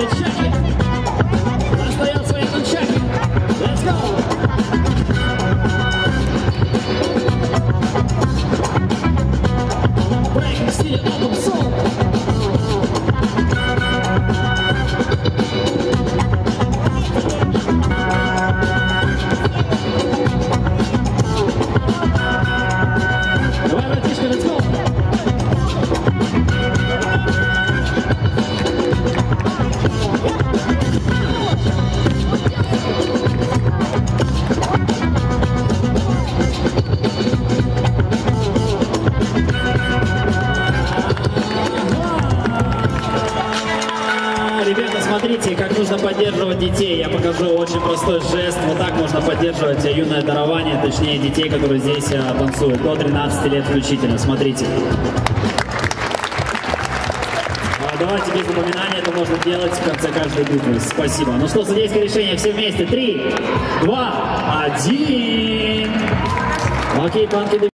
нунчаки. Достает свои нунчаки. Let's go! Брейк в стиле Open Soul. Давай, братишка, let's go! Ребята, смотрите, как нужно поддерживать детей. Я покажу очень простой жест. Вот так можно поддерживать юное дарование, точнее детей, которые здесь танцуют. До 13 лет включительно. Смотрите. Давайте без напоминания, это можно делать в конце каждой битвы. Спасибо. Ну что, судейское решение. Все вместе. 3, 2, 1. Окей, панки.